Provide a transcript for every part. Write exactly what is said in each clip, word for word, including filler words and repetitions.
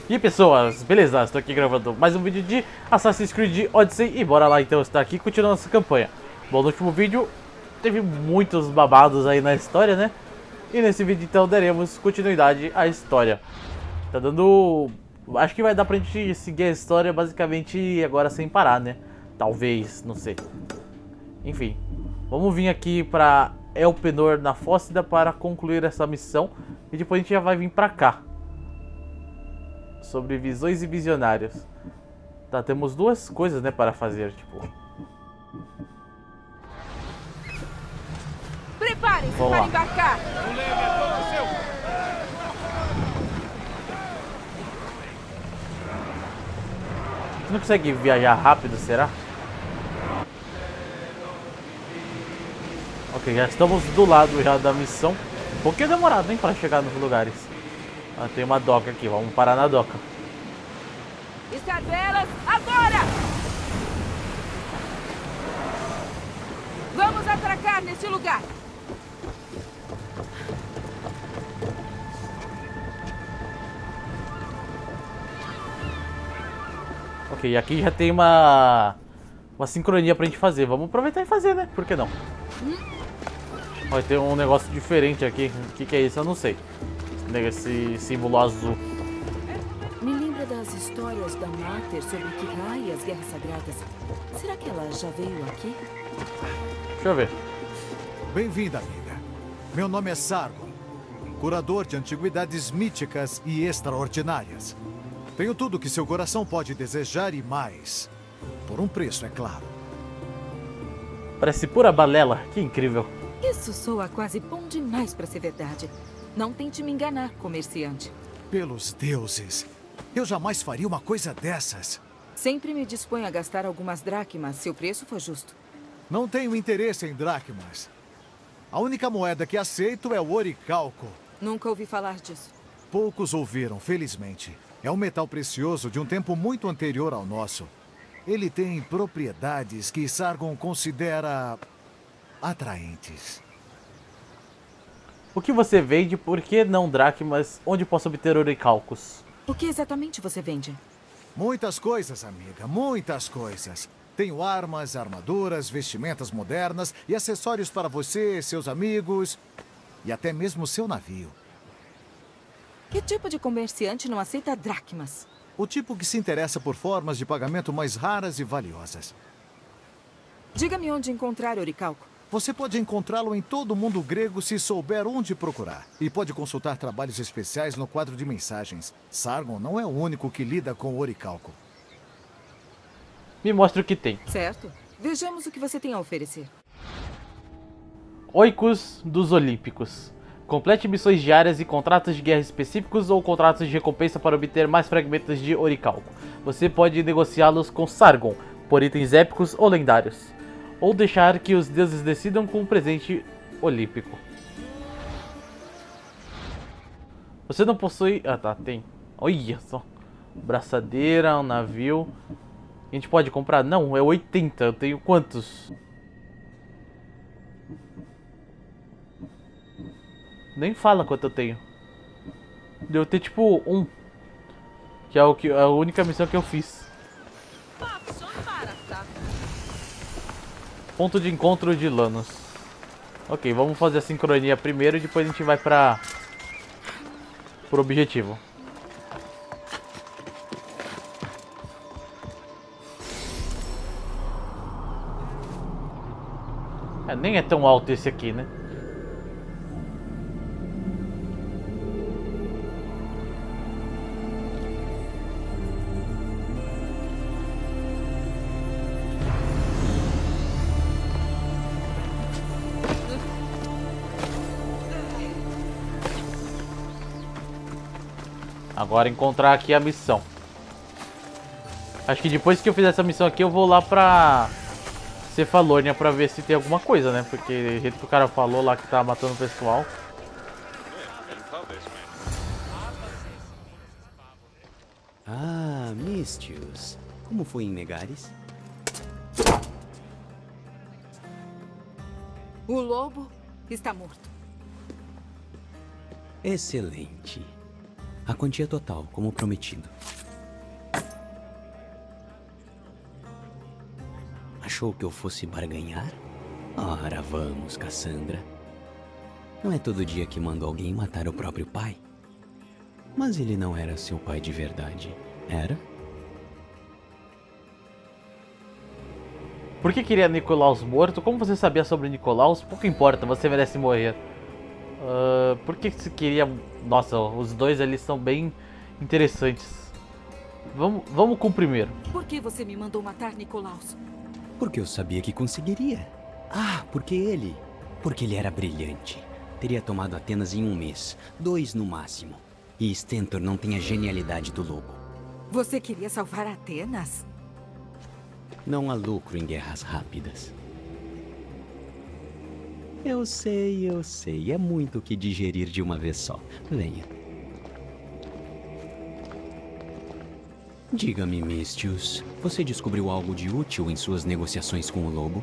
E aí pessoas, beleza? Estou aqui gravando mais um vídeo de Assassin's Creed Odyssey e bora lá então estar aqui continuando essa campanha. Bom, no último vídeo teve muitos babados aí na história, né? E nesse vídeo então daremos continuidade à história. Tá dando... acho que vai dar pra gente seguir a história basicamente agora sem parar, né? Talvez, não sei. Enfim, vamos vir aqui pra Elpenor na Fócida para concluir essa missão e depois a gente já vai vir pra cá. Sobre visões e visionários. Tá, temos duas coisas, né, para fazer, tipo... Preparem-se para embarcar! O leme é todo seu! Você não consegue viajar rápido, será? Ok, já estamos do lado já da missão. Um pouquinho demorado, hein, para chegar nos lugares. Ah, tem uma doca aqui, vamos parar na doca. Escadelas, agora! Vamos atracar nesse lugar! Ok, aqui já tem uma uma sincronia pra gente fazer. Vamos aproveitar e fazer, né? Por que não? Vai ter um negócio diferente aqui. O que, que é isso? Eu não sei. Esse símbolo azul. Me lembra das histórias da Mater sobre Kira e as Guerras Sagradas. Será que ela já veio aqui? Deixa eu ver. Bem-vinda, amiga. Meu nome é Sargon, curador de antiguidades míticas e extraordinárias. Tenho tudo que seu coração pode desejar e mais. Por um preço, é claro. Parece pura balela. Que incrível. Isso soa quase bom demais para ser verdade. Não tente me enganar, comerciante. Pelos deuses, eu jamais faria uma coisa dessas. Sempre me disponho a gastar algumas dracmas se o preço for justo. Não tenho interesse em dracmas. A única moeda que aceito é o oricalco. Nunca ouvi falar disso. Poucos ouviram, felizmente. É um metal precioso de um tempo muito anterior ao nosso. Ele tem propriedades que Sargon considera atraentes. O que você vende? Por que não dracmas? Onde posso obter oricalcos? O que exatamente você vende? Muitas coisas, amiga, muitas coisas. Tenho armas, armaduras, vestimentas modernas e acessórios para você, seus amigos e até mesmo seu navio. Que tipo de comerciante não aceita dracmas? O tipo que se interessa por formas de pagamento mais raras e valiosas. Diga-me onde encontrar oricalco. Você pode encontrá-lo em todo o mundo grego se souber onde procurar. E pode consultar trabalhos especiais no quadro de mensagens. Sargon não é o único que lida com o oricalco. Me mostre o que tem. Certo. Vejamos o que você tem a oferecer. Oicos dos Olímpicos. Complete missões diárias e contratos de guerra específicos ou contratos de recompensa para obter mais fragmentos de oricalco. Você pode negociá-los com Sargon por itens épicos ou lendários. Ou deixar que os deuses decidam com um presente olímpico. Você não possui... Ah tá, tem. Olha só. Braçadeira, um navio. A gente pode comprar? Não, é oitenta. Eu tenho quantos? Nem fala quanto eu tenho. Deu ter tipo um. Que é, o que, é a única missão que eu fiz. Ponto de encontro de Lanos. Ok, vamos fazer a sincronia primeiro e depois a gente vai para pro objetivo. É, nem é tão alto esse aqui, né? Agora encontrar aqui a missão. Acho que depois que eu fizer essa missão aqui eu vou lá pra Cefalônia pra ver se tem alguma coisa, né? Porque do jeito que o cara falou lá que tá matando o pessoal. Ah, Mistios. Como foi em Megaris? O lobo está morto. Excelente. A quantia total, como prometido. Achou que eu fosse barganhar? Ora, vamos, Cassandra. Não é todo dia que mando alguém matar o próprio pai? Mas ele não era seu pai de verdade, era? Por que queria Nicolaus morto? Como você sabia sobre Nicolaus? Pouco importa, você merece morrer. Uh, por que você queria... Nossa, os dois ali são bem interessantes. Vamos, vamos com o primeiro. Por que você me mandou matar Nicolaus? Porque eu sabia que conseguiria. Ah, porque ele... Porque ele era brilhante. Teria tomado Atenas em um mês. Dois no máximo. E Stentor não tem a genialidade do lobo. Você queria salvar Atenas? Não há lucro em guerras rápidas. Eu sei, eu sei. É muito o que digerir de uma vez só. Venha. Diga-me, Misthios, você descobriu algo de útil em suas negociações com o lobo?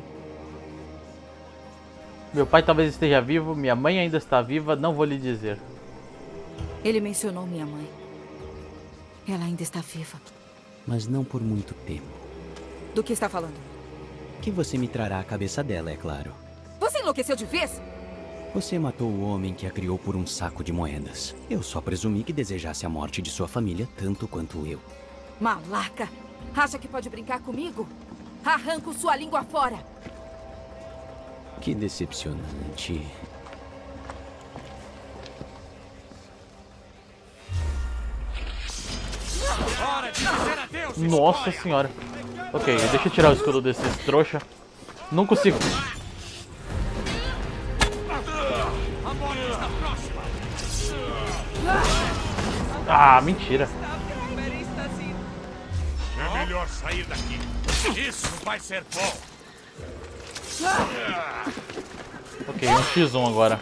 Meu pai talvez esteja vivo, minha mãe ainda está viva, não vou lhe dizer. Ele mencionou minha mãe. Ela ainda está viva. Mas não por muito tempo. Do que está falando? Que você me trará a cabeça dela, é claro. Você enlouqueceu de vez? Você matou o homem que a criou por um saco de moedas. Eu só presumi que desejasse a morte de sua família tanto quanto eu. Malaca! Acha que pode brincar comigo? Arranco sua língua fora! Que decepcionante. Nossa senhora. Ok, deixa eu tirar o escudo desses trouxa. Não consigo. Ah, mentira. É melhor sair daqui. Isso vai ser bom. Ok, um xis um agora.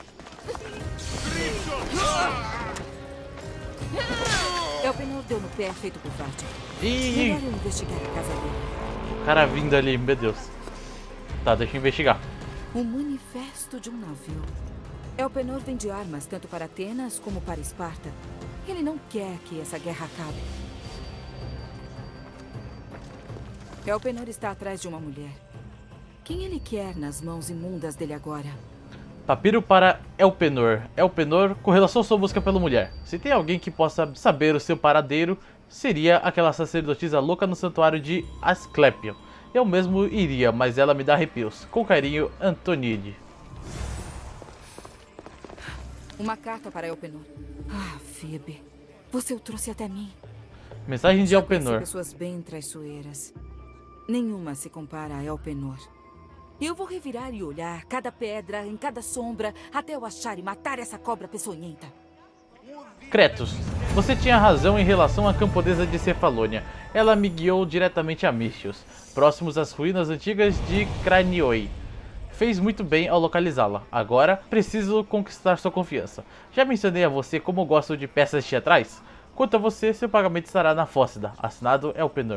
Elpenor deu no pé feito por Vartian. Ih, Melhor eu investigar a casa dele. o cara vindo ali, meu Deus. Tá, deixa eu investigar. Um manifesto de um navio. Elpenor vende armas tanto para Atenas como para Esparta. Ele não quer que essa guerra acabe. Elpenor está atrás de uma mulher. Quem ele quer nas mãos imundas dele agora? Papiro para Elpenor. Elpenor, correlação sua busca pela mulher. Se tem alguém que possa saber o seu paradeiro, seria aquela sacerdotisa louca no santuário de Asclepion. Eu mesmo iria, mas ela me dá arrepios. Com carinho, Antonide. Uma carta para Elpenor. Ah, Phoebe, você o trouxe até mim. Mensagem de Já conheci Elpenor. pessoas bem traiçoeiras. Nenhuma se compara a Elpenor. Eu vou revirar e olhar cada pedra, em cada sombra, até eu achar e matar essa cobra peçonhenta. Cretos, você tinha razão em relação à camponesa de Cefalônia. Ela me guiou diretamente a Misthios, próximos às ruínas antigas de Cranioi. Fez muito bem ao localizá-la. Agora, preciso conquistar sua confiança. Já mencionei a você como gosto de peças teatrais? Quanto a você, seu pagamento estará na Fócida. Assinado Elpenor.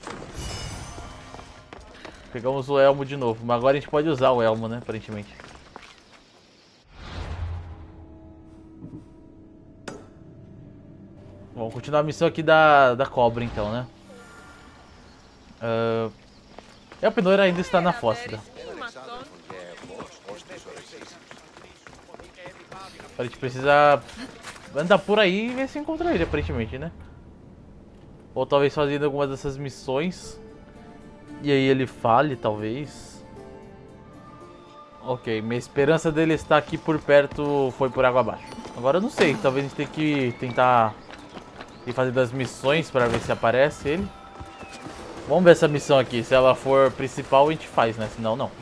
Pegamos o elmo de novo, mas agora a gente pode usar o elmo, né, aparentemente. Vamos continuar a missão aqui da, da cobra, então, né? Uh, Elpenor ainda está na Fócida. A gente precisa andar por aí e ver se encontra ele, aparentemente, né? Ou talvez fazendo alguma dessas missões. E aí ele fale, talvez. Ok, minha esperança dele estar aqui por perto foi por água abaixo. Agora eu não sei, talvez a gente tenha que tentar ir fazendo as missões para ver se aparece ele. Vamos ver essa missão aqui, se ela for principal a gente faz, né? Senão não.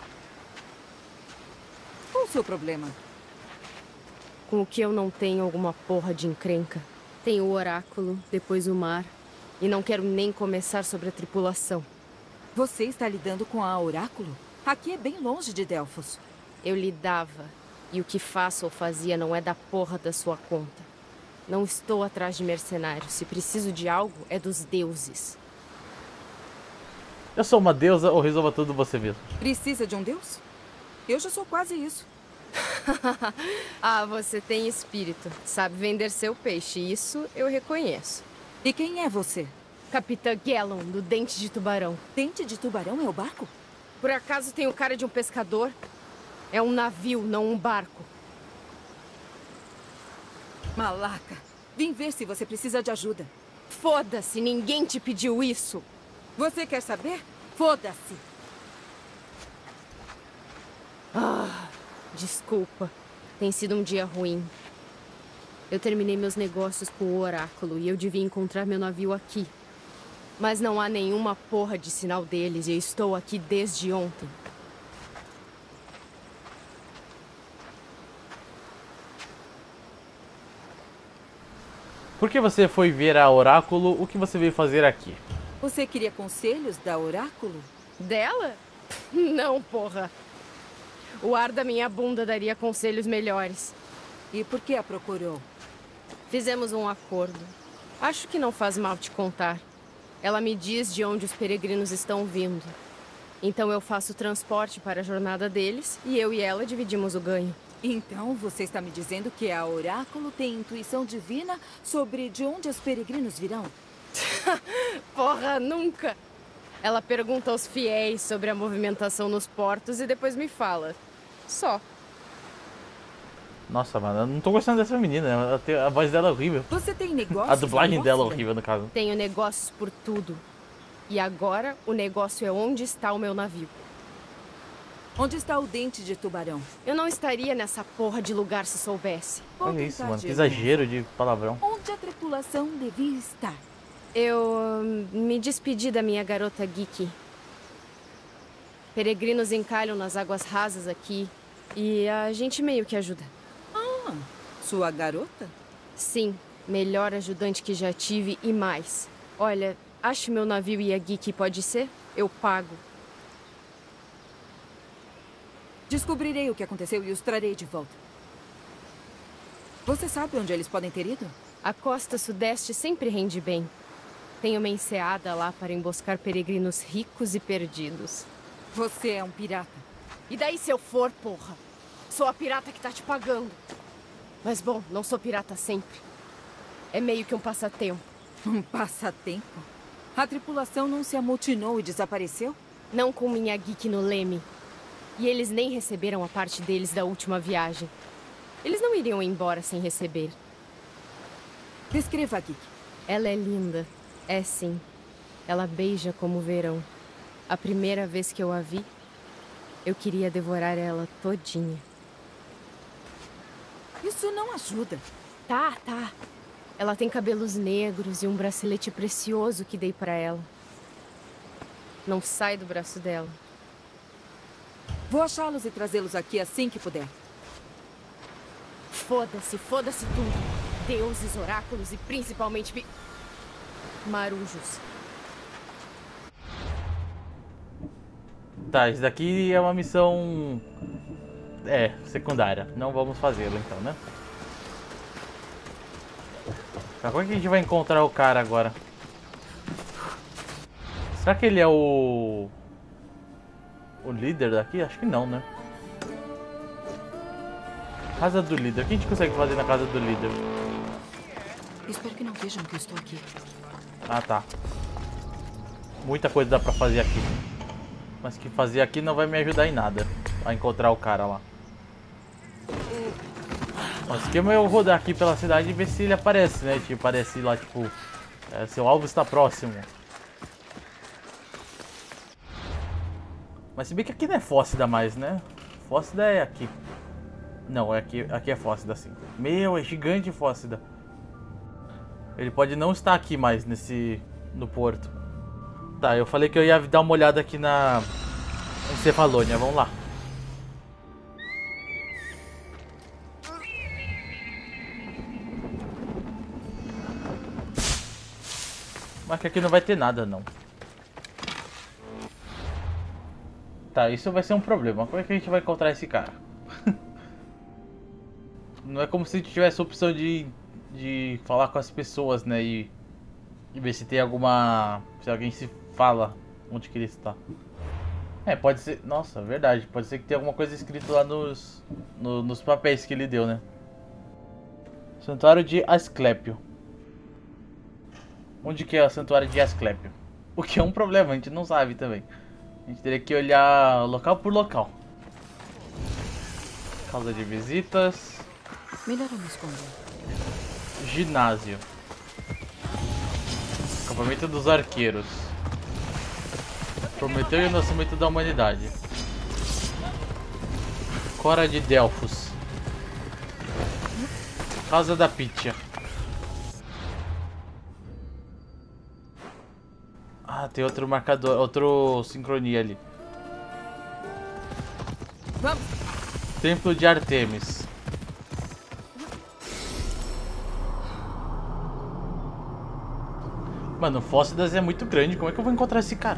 Qual o seu problema? Com o que eu não tenho alguma porra de encrenca. Tenho o oráculo, depois o mar. E não quero nem começar sobre a tripulação. Você está lidando com a Oráculo? Aqui é bem longe de Delfos. Eu lidava. E o que faço ou fazia não é da porra da sua conta. Não estou atrás de mercenários. Se preciso de algo, é dos deuses. Eu sou uma deusa ou resolva tudo você mesmo? Precisa de um deus? Eu já sou quase isso. Ah, você tem espírito. Sabe vender seu peixe. Isso eu reconheço. E quem é você? Capitã Gellon, do Dente de Tubarão. Dente de Tubarão é o barco? Por acaso tem o cara de um pescador? É um navio, não um barco. Malaca, vim ver se você precisa de ajuda. Foda-se, ninguém te pediu isso. Você quer saber? Foda-se. Ah, desculpa. Tem sido um dia ruim. Eu terminei meus negócios com o Oráculo e eu devia encontrar meu navio aqui. Mas não há nenhuma porra de sinal deles e eu estou aqui desde ontem. Por que você foi ver a Oráculo? O que você veio fazer aqui? Você queria conselhos da Oráculo? Dela? Não, porra. O ar da minha bunda daria conselhos melhores. E por que a procurou? Fizemos um acordo. Acho que não faz mal te contar. Ela me diz de onde os peregrinos estão vindo. Então eu faço o transporte para a jornada deles e eu e ela dividimos o ganho. Então você está me dizendo que a Oráculo tem intuição divina sobre de onde os peregrinos virão? Porra, nunca! Ela pergunta aos fiéis sobre a movimentação nos portos e depois me fala. Só. Nossa, mano, eu não tô gostando dessa menina. Ela tem- A voz dela é horrível. Você tem negócios? A dublagem na dela é Bósfera? horrível, no caso. Tenho negócios por tudo. E agora o negócio é onde está o meu navio. Onde está o Dente de Tubarão? Eu não estaria nessa porra de lugar se soubesse. Vou Olha isso, tentar mano. de Que novo. exagero de palavrão. Onde a tripulação devia estar? Eu hum, me despedi da minha garota geek. Peregrinos encalham nas águas rasas aqui e a gente meio que ajuda. Ah, sua garota? Sim, melhor ajudante que já tive e mais. Olha, acho meu navio e a geek pode ser? Eu pago. Descobrirei o que aconteceu e os trarei de volta. Você sabe onde eles podem ter ido? A costa sudeste sempre rende bem. Tem uma enseada lá para emboscar peregrinos ricos e perdidos. Você é um pirata. E daí se eu for, porra? Sou a pirata que tá te pagando. Mas bom, não sou pirata sempre. É meio que um passatempo. Um passatempo? A tripulação não se amotinou e desapareceu? Não com minha geek no leme. E eles nem receberam a parte deles da última viagem. Eles não iriam embora sem receber. Descreva a Geek. Ela é linda. É sim. Ela beija como o verão. A primeira vez que eu a vi, eu queria devorar ela todinha. Isso não ajuda. Tá, tá. Ela tem cabelos negros e um bracelete precioso que dei pra ela. Não sai do braço dela. Vou achá-los e trazê-los aqui assim que puder. Foda-se, foda-se tudo. Deuses, oráculos e principalmente pi... marujos. Tá, isso daqui é uma missão... É, secundária. Não vamos fazê-la então, né? Tá, como é que a gente vai encontrar o cara agora? Será que ele é o... O líder daqui? Acho que não, né? Casa do líder. O que a gente consegue fazer na casa do líder? Espero que não vejam que eu estou aqui. Ah, tá. Muita coisa dá pra fazer aqui. Mas que fazer aqui não vai me ajudar em nada. A encontrar o cara lá. O esquema é eu rodar aqui pela cidade e ver se ele aparece, né? Tipo, aparece lá, tipo... É, seu alvo está próximo. Mas se bem que aqui não é Fócida mais, né? Fócida é aqui. Não, é aqui, aqui é Fócida sim. Meu, é gigante Fócida. Ele pode não estar aqui mais nesse... no porto. Tá, eu falei que eu ia dar uma olhada aqui na... em Cefalônia, vamos lá. Mas que aqui não vai ter nada, não. Tá, isso vai ser um problema. Como é que a gente vai encontrar esse cara? Não é como se tivesse a opção de, de falar com as pessoas, né? E, e ver se tem alguma... se alguém se fala onde que ele está. É, pode ser... Nossa, verdade. Pode ser que tenha alguma coisa escrita lá nos, no, nos papéis que ele deu, né? Santuário de Asclépio. Onde que é o Santuário de Asclépio? O que é um problema, a gente não sabe também. A gente teria que olhar local por local. Casa de visitas. Melhor eu me esconder. Ginásio. Acampamento dos arqueiros. Prometeu e o nascimento da humanidade. Cora de Delfos. Casa da Pitya. Ah, tem outro marcador, outro sincronia ali. Vamos. Templo de Artemis. Mano, o Fóssedas é muito grande. Como é que eu vou encontrar esse cara?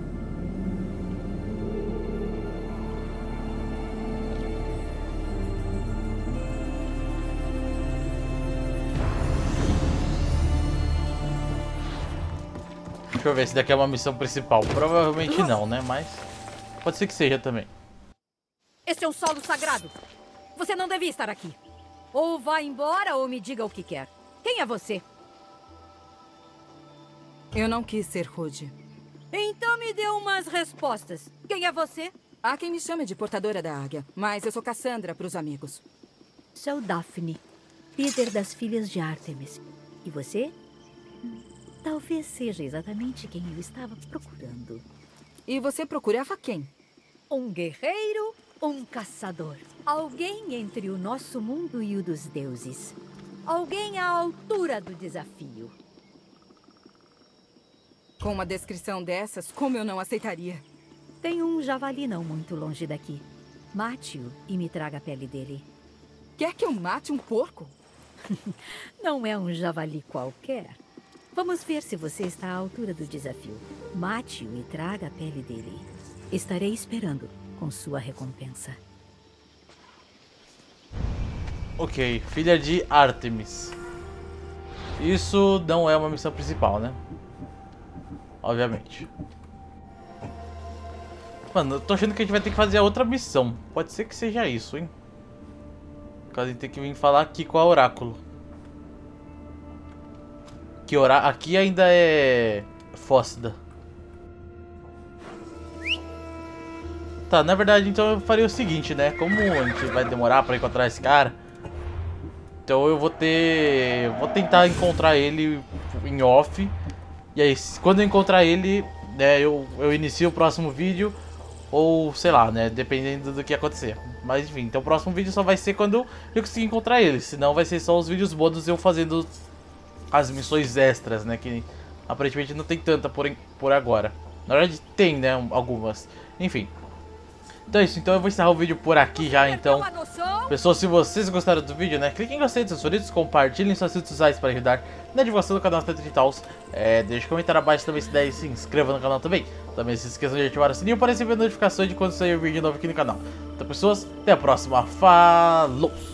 Deixa eu ver se daqui é uma missão principal. Provavelmente não, né? Mas pode ser que seja também. Este é um solo sagrado. Você não devia estar aqui. Ou vá embora ou me diga o que quer. Quem é você? Eu não quis ser rude. Então me dê umas respostas. Quem é você? Há quem me chame de portadora da águia, mas eu sou Cassandra para os amigos. Sou Daphne, líder das filhas de Ártemis. E você? Talvez seja exatamente quem eu estava procurando. E você procurava quem? Um guerreiro, um caçador. Alguém entre o nosso mundo e o dos deuses. Alguém à altura do desafio. Com uma descrição dessas, como eu não aceitaria? Tem um javali não muito longe daqui. Mate-o e me traga a pele dele. Quer que eu mate um porco? Não é um javali qualquer. Vamos ver se você está à altura do desafio. Mate-o e traga a pele dele. Estarei esperando com sua recompensa. Ok, filha de Ártemis. Isso não é uma missão principal, né? Obviamente. Mano, eu tô achando que a gente vai ter que fazer a outra missão. Pode ser que seja isso, hein? Porque a gente tem que vir falar aqui com a Oráculo. Que ora... Aqui ainda é... Fóscida. Tá, na verdade, então eu faria o seguinte, né? Como a gente vai demorar pra encontrar esse cara... Então eu vou ter... Vou tentar encontrar ele em off. E aí, quando eu encontrar ele, né, eu, eu inicio o próximo vídeo. Ou, sei lá, né, dependendo do que acontecer. Mas enfim, então o próximo vídeo só vai ser quando eu conseguir encontrar ele. Senão vai ser só os vídeos bônus eu fazendo as missões extras, né, que aparentemente não tem tanta por, por agora. Na verdade tem, né, algumas. Enfim. Então é isso, então eu vou encerrar o vídeo por aqui já, então. Pessoal, se vocês gostaram do vídeo, né, cliquem em gostei dos seus favoritos, compartilhem suas redes sociais para ajudar na divulgação do canal Tanto Tals. É, deixe um comentário abaixo também se der e se inscreva no canal também. Também se esqueçam de ativar o sininho para receber notificações de quando sair o vídeo novo aqui no canal. Então pessoas, até a próxima, falou!